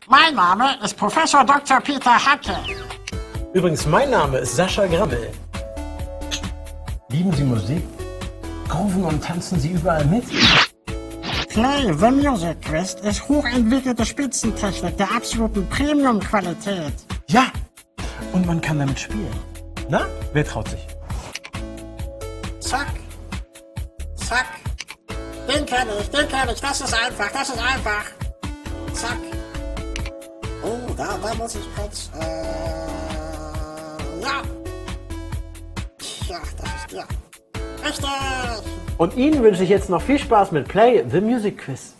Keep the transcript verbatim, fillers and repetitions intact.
Mein Name ist Professor Doktor Peter Hacke. Übrigens, mein Name ist Sascha Grammel. Lieben Sie Musik? Grooven und tanzen Sie überall mit? Play the Music Quiz ist hochentwickelte Spitzentechnik der absoluten Premium-Qualität. Ja, und man kann damit spielen. Na, wer traut sich? Zack, zack. Den kenn ich, den kenn ich. Das ist einfach, das ist einfach. Zack. Oh, da, da muss ich kurz, äh, ja. Ja, das ist, ja. Richtig. Und Ihnen wünsche ich jetzt noch viel Spaß mit Play the Music Quiz.